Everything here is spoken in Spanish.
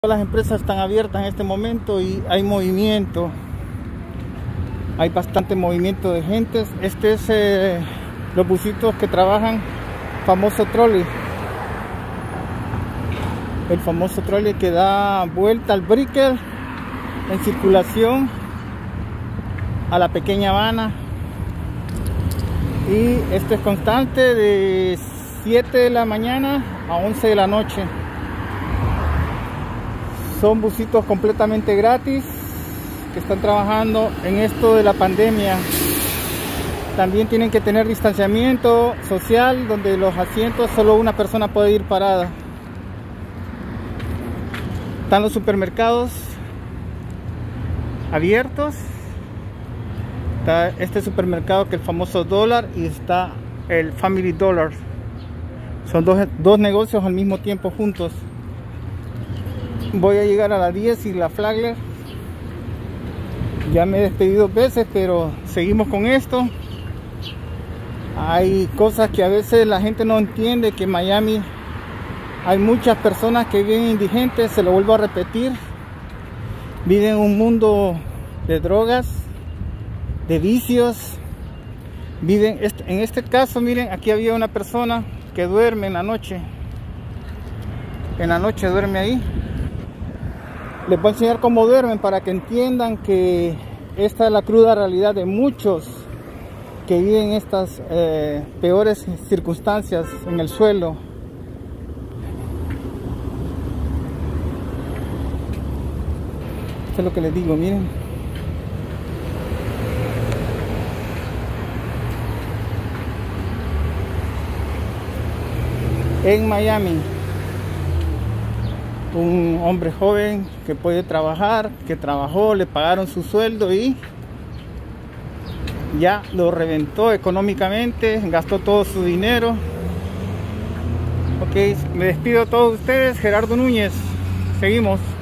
Las empresas están abiertas en este momento y hay movimiento, hay bastante movimiento de gente. Este es los busitos que trabajan, famoso trolley, el famoso trolley que da vuelta al Brickell en circulación a la pequeña Habana, y este es constante de 7 de la mañana a 11 de la noche. Son busitos completamente gratis que están trabajando en esto de la pandemia. También tienen que tener distanciamiento social, donde los asientos solo una persona puede ir parada. Están los supermercados abiertos. Está este supermercado que es el famoso Dollar, y está el Family Dollar. Son dos negocios al mismo tiempo juntos. Voy a llegar a las 10 y la Flagler. Ya me he despedido 2 veces, pero seguimos con esto. Hay cosas que a veces la gente no entiende, que en Miami hay muchas personas que viven indigentes. Se lo vuelvo a repetir, viven en un mundo de drogas, de vicios. Viven, en este caso, miren, aquí había una persona que duerme en la noche. En la noche duerme ahí. Les voy a enseñar cómo duermen para que entiendan que esta es la cruda realidad de muchos que viven en estas peores circunstancias en el suelo. Esto es lo que les digo, miren. En Miami, un hombre joven que puede trabajar, que trabajó, le pagaron su sueldo y ya lo reventó económicamente, gastó todo su dinero. Ok, me despido de todos ustedes, Gerardo Núñez. Seguimos.